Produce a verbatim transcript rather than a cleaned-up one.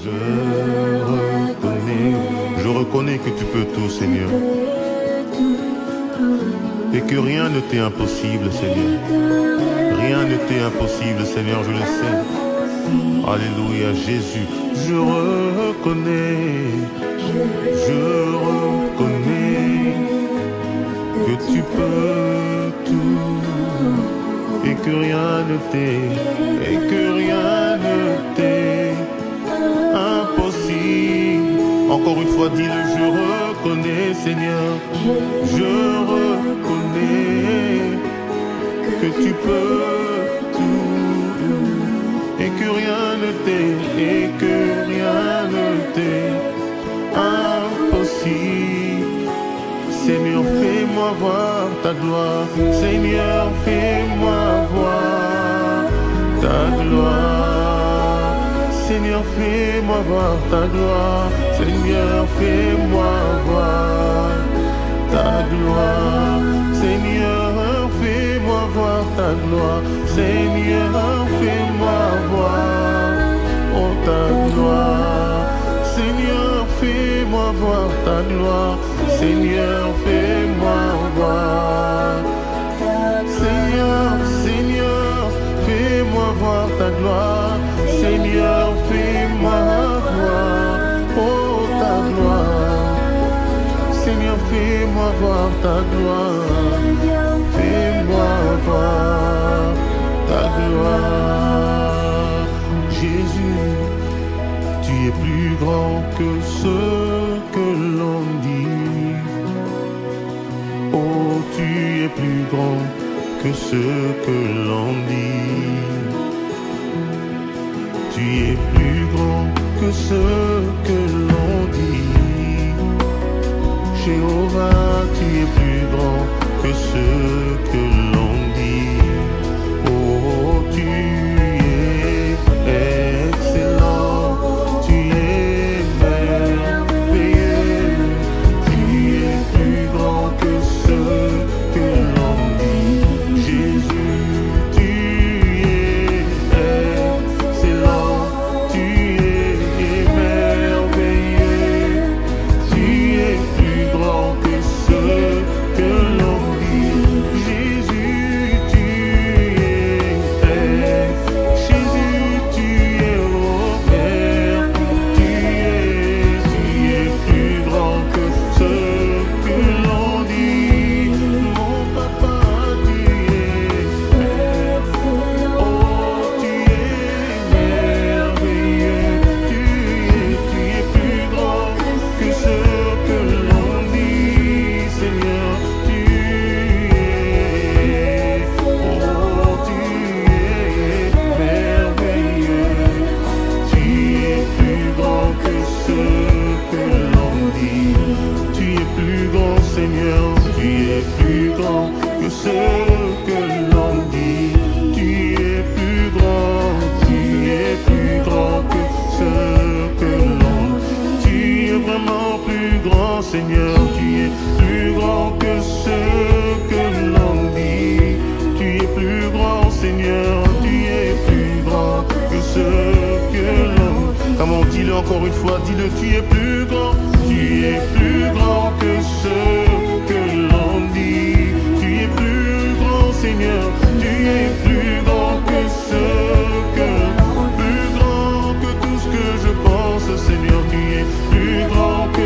Je reconnais, je reconnais que tu peux tout, Seigneur. Et que rien ne t'est impossible, Seigneur. Rien ne t'est impossible, Seigneur, je le sais. Alléluia, Jésus. Je reconnais, je reconnais que tu peux tout. Et que rien ne t'est, et que rien ne t'est impossible. Encore une fois, dis-le, je reconnais, Seigneur. Je reconnais que tu peux tout. Et que rien ne t'est, et que rien ne t'est impossible. Seigneur, fais-moi voir ta gloire. Seigneur, fais-moi voir ta gloire. Seigneur, fais-moi voir ta gloire. Seigneur, fais-moi voir ta gloire. Seigneur, fais-moi voir ta gloire. Seigneur, fais-moi voir oh, ta gloire. Seigneur, fais-moi voir ta gloire. Seigneur, fais-moi voir. Seigneur, Seigneur, fais-moi voir ta gloire. Seigneur, fais-moi voir oh, ta gloire. Seigneur, fais-moi voir ta gloire. Fais-moi voir ta gloire. Jésus, tu es plus grand que ce que l'on dit. Oh, tu es plus grand que ce que l'on dit. Tu es plus grand que ce que l'on dit. Jéhovah, tu es plus grand que ce que l'on dit. Oh, tu es excellent, tu es merveilleux. Tu es plus grand que ce que l'on dit. Jésus, tu es excellent, tu es merveilleux. Tu es plus grand que ce que l'on dit. Jésus, tu es Jésus, tu es au Père. Tu es, tu es plus grand que ce que l'on dit. Mon papa, tu es oh, tu es merveilleux. Tu es, tu es plus grand que ce que l'on dit. Seigneur, tu es oh, tu es merveilleux. Tu es plus grand que ce que l'on dit. Tu es plus grand, Seigneur. Tu es plus grand que ce que l'on dit. Tu es plus grand. Tu es plus grand que ce que l'on dit. Tu es vraiment plus grand, Seigneur. Tu es plus grand que ce que l'on dit. Tu es plus grand, Seigneur. Tu es plus grand que ce que l'on dit. Comme on dit-le encore une fois, dis-le, tu es plus grand. Tu es plus grand que ce que l'on dit. Tu es plus grand, Seigneur. Tu es plus grand que ce que plus grand que tout ce que je pense, Seigneur. Tu es plus grand